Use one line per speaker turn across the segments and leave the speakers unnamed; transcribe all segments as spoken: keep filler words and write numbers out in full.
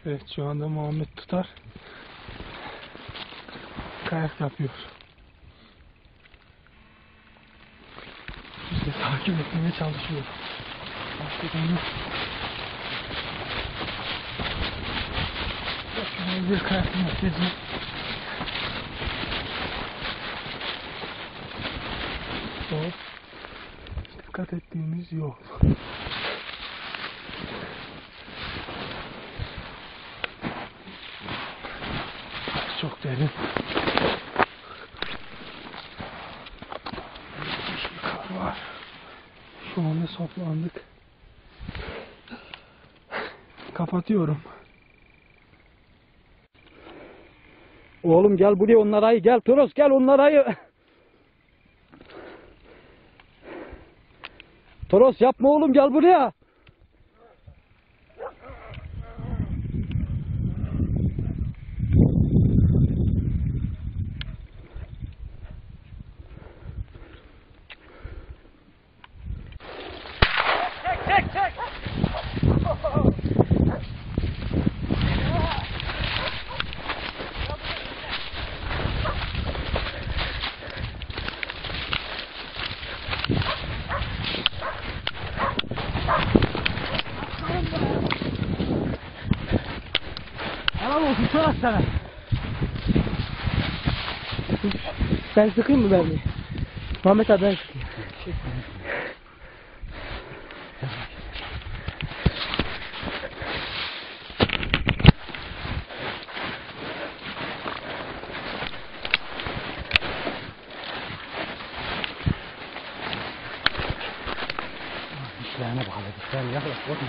Evet, şu anda Muhammed Tutar kayak yapıyor. Biz de takip etmeye çalışıyoruz. Başladım. Şöyle bir kayak merkezi. Hop. Dikkat ettiğimiz yol. Çok derin. Bir kar var. Şu anda toplandık. Kapatıyorum.
Oğlum gel buraya, onlar ayı, gel Toros, gel onlar ayı. Toros yapma oğlum, gel buraya.
Çek çek çek.
Helal olsun Toros sana.
Ben sıkayım mı ben? Muhammed abi ben sıkayım.
Dişlerine bağlı, dişlerine yaklaş, korkma.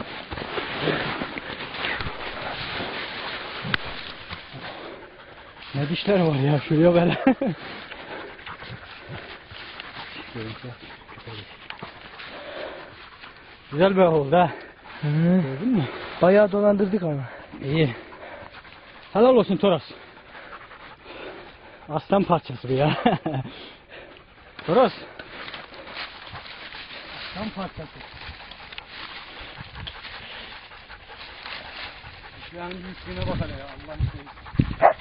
Ne dişler var ya, şuraya böyle. Güzel bir oldu ha. Gördün mü?
Bayağı dolandırdık ama.
İyi. Helal olsun Toros. Aslan parçası bu ya. Toros. Aslan parçası. Şu an büyüklüğüne bak hele ya, Allah'ın sevgisi.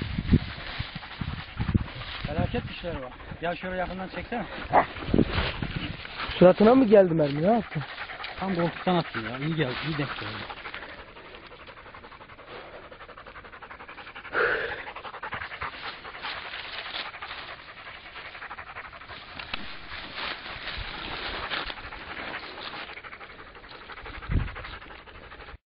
Felaket dişleri var. Gel şöyle yakından çeksene.
Suratına mı geldi mermi? Ne yaptın?
Tam koltuktan attın ya. İyi geldi, iyi denk geldi.